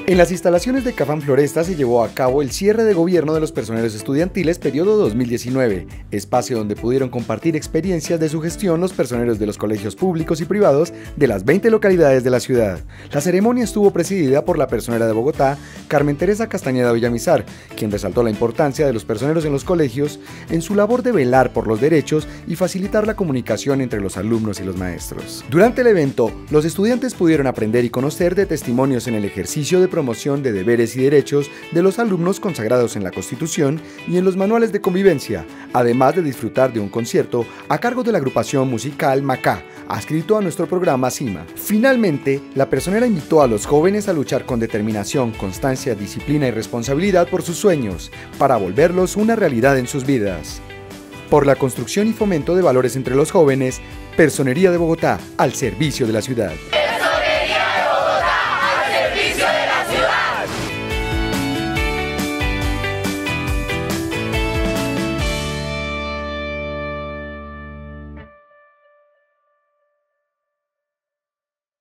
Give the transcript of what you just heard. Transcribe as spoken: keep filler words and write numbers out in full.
En las instalaciones de Cafam Floresta se llevó a cabo el cierre de gobierno de los personeros estudiantiles periodo dos mil diecinueve, espacio donde pudieron compartir experiencias de su gestión los personeros de los colegios públicos y privados de las veinte localidades de la ciudad. La ceremonia estuvo presidida por la personera de Bogotá, Carmen Teresa Castañeda Villamizar, quien resaltó la importancia de los personeros en los colegios en su labor de velar por los derechos y facilitar la comunicación entre los alumnos y los maestros. Durante el evento, los estudiantes pudieron aprender y conocer de testimonios en el ejercicio de promoción de deberes y derechos de los alumnos consagrados en la Constitución y en los manuales de convivencia, además de disfrutar de un concierto a cargo de la agrupación musical Macá, adscrito a nuestro programa CIMA. Finalmente, la personera invitó a los jóvenes a luchar con determinación, constancia, disciplina y responsabilidad por sus sueños, para volverlos una realidad en sus vidas. Por la construcción y fomento de valores entre los jóvenes, Personería de Bogotá, al servicio de la ciudad.